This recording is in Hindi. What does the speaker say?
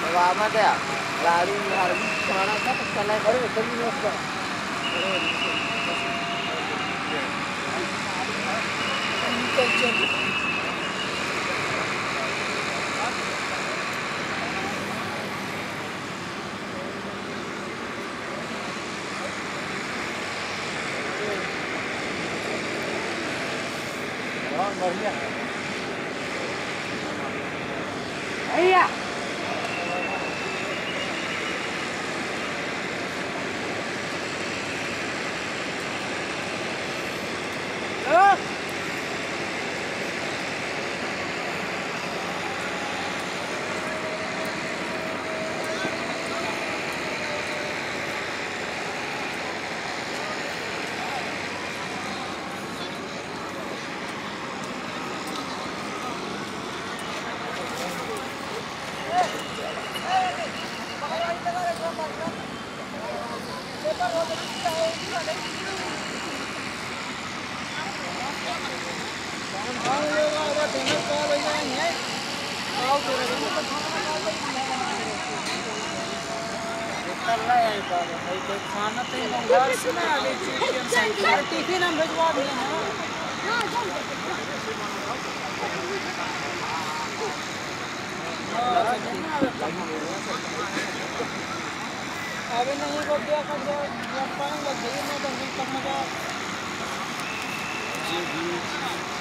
Selamat ya. Lari hari mana kan kesana baru tadi nih. Iya. खाना तो घर से ना आगे टिफिन हम भिजवा दिए ना। अभी नहीं को क्या कर दो जब पाएंगे सही में तो